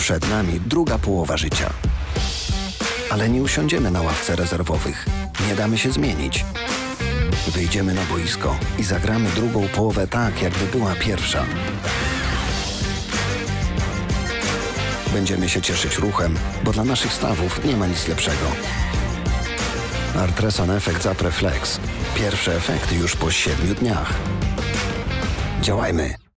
Przed nami druga połowa życia. Ale nie usiądziemy na ławce rezerwowych. Nie damy się zmienić. Wyjdziemy na boisko i zagramy drugą połowę tak, jakby była pierwsza. Będziemy się cieszyć ruchem, bo dla naszych stawów nie ma nic lepszego. Artreson Efekt Zapre Flex. Pierwsze efekty już po 7 dniach. Działajmy!